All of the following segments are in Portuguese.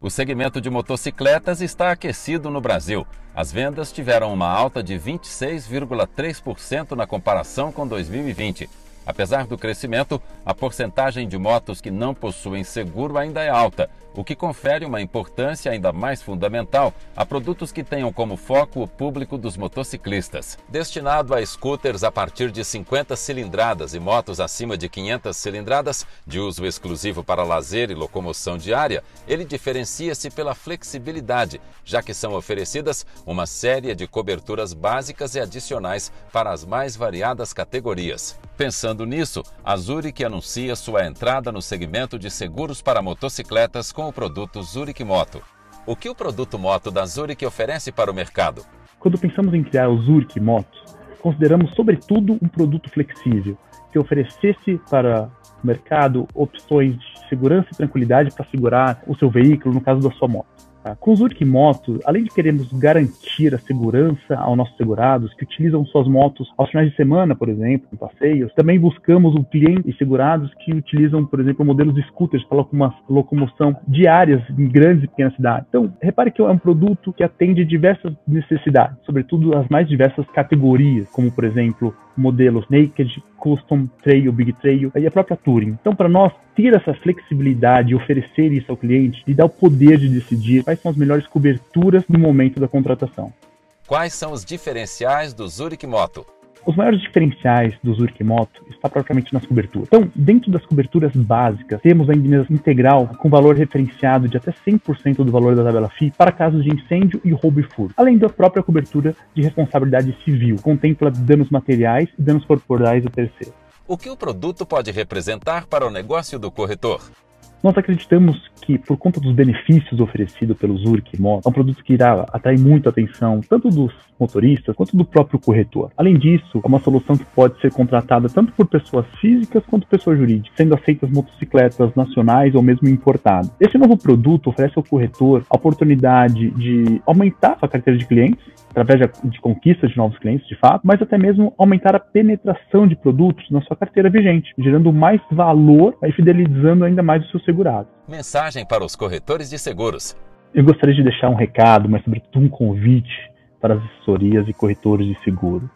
O segmento de motocicletas está aquecido no Brasil. As vendas tiveram uma alta de 26,3% na comparação com 2020. Apesar do crescimento, a porcentagem de motos que não possuem seguro ainda é alta, o que confere uma importância ainda mais fundamental a produtos que tenham como foco o público dos motociclistas. Destinado a scooters a partir de 50 cilindradas e motos acima de 500 cilindradas, de uso exclusivo para lazer e locomoção diária, ele diferencia-se pela flexibilidade, já que são oferecidas uma série de coberturas básicas e adicionais para as mais variadas categorias. Pensando nisso, a Zurich anuncia sua entrada no segmento de seguros para motocicletas com o produto Zurich Moto. O que o produto Moto da Zurich oferece para o mercado? Quando pensamos em criar o Zurich Moto, consideramos sobretudo um produto flexível, que oferecesse para o mercado opções de segurança e tranquilidade para segurar o seu veículo, no caso da sua moto. Com o Zurich Moto, além de queremos garantir a segurança aos nossos segurados que utilizam suas motos aos finais de semana, por exemplo, em passeios, também buscamos o cliente e segurados que utilizam, por exemplo, modelos de scooters para locomoção diárias em grandes e pequenas cidades. Então, repare que é um produto que atende diversas necessidades, sobretudo as mais diversas categorias, como, por exemplo, modelos Naked, Custom, Trail, Big Trail e a própria Touring. Então, para nós ter essa flexibilidade e oferecer isso ao cliente, lhe dá o poder de decidir quais são as melhores coberturas no momento da contratação. Quais são os diferenciais do Zurich Moto? Os maiores diferenciais do Zurich Moto está propriamente nas coberturas. Então, dentro das coberturas básicas, temos a indenização integral com valor referenciado de até 100% do valor da tabela FI para casos de incêndio e roubo e furto, além da própria cobertura de responsabilidade civil, contempla danos materiais e danos corporais a terceiro. O que o produto pode representar para o negócio do corretor? Nós acreditamos que, por conta dos benefícios oferecidos pelo Zurich Moto, é um produto que irá atrair muita atenção, tanto dos motoristas quanto do próprio corretor. Além disso, é uma solução que pode ser contratada tanto por pessoas físicas quanto pessoas jurídicas, sendo aceitas motocicletas nacionais ou mesmo importadas. Esse novo produto oferece ao corretor a oportunidade de aumentar a carteira de clientes, através de conquista de novos clientes, de fato, mas até mesmo aumentar a penetração de produtos na sua carteira vigente, gerando mais valor e fidelizando ainda mais os seus segurados. Mensagem para os corretores de seguros. Eu gostaria de deixar um recado, mas sobretudo um convite para as assessorias e corretores de seguro.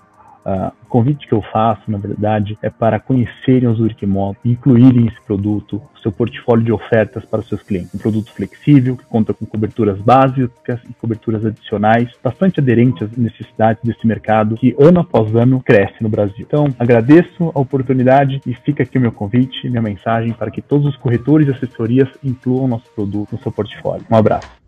O convite que eu faço, na verdade, é para conhecerem o Zurich Moto e incluírem esse produto no seu portfólio de ofertas para os seus clientes. Um produto flexível, que conta com coberturas básicas e coberturas adicionais, bastante aderentes às necessidades desse mercado que, ano após ano, cresce no Brasil. Então, agradeço a oportunidade e fica aqui o meu convite, minha mensagem para que todos os corretores e assessorias incluam nosso produto no seu portfólio. Um abraço.